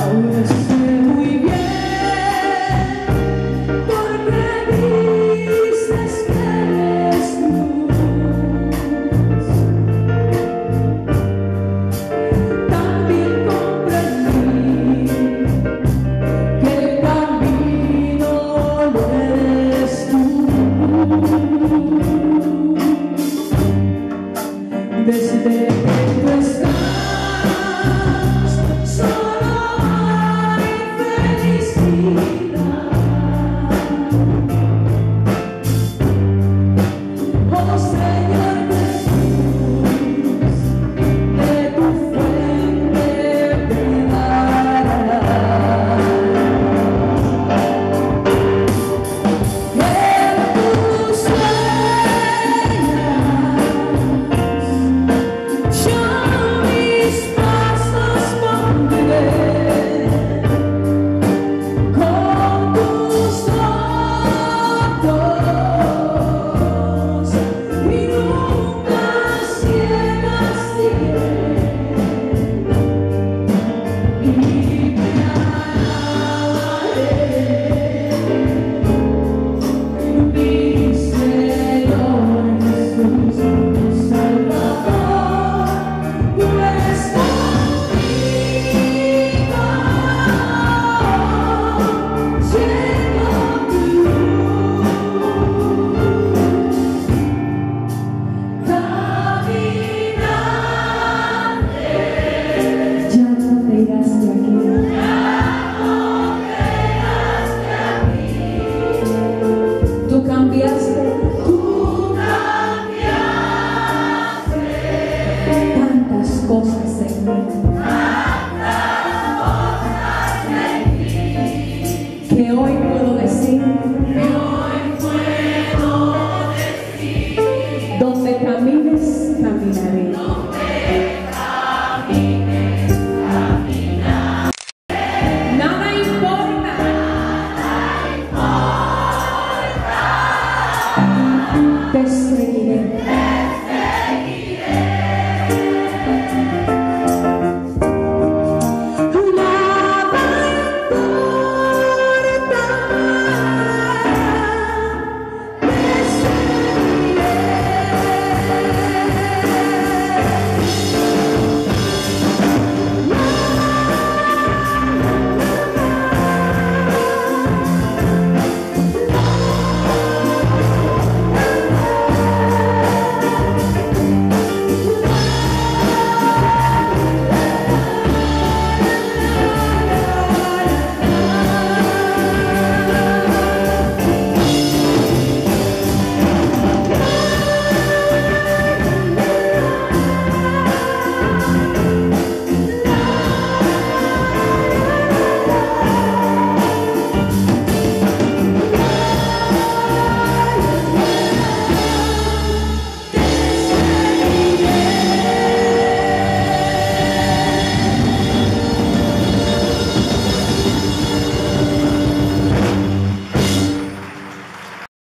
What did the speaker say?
Ahora sé muy bien porque dices que eres luz. También comprendí que el camino lo eres tú. Desde que tú estás, solo hay felicidad. Oh Señor Jesús, de tu fuente brindarás. Que tú sueñas, yo mis pasos pondré, con tus ojos y nunca ciegas diré, y te alabaré, mi Señor Jesús, mi Salvador. Tú eres conmigo, lleno de luz, caminante. Ya no te irás de aquí. Tú cambiaste tantas cosas en mí, que hoy puedo decir, donde camines, caminaré. Nada importa, te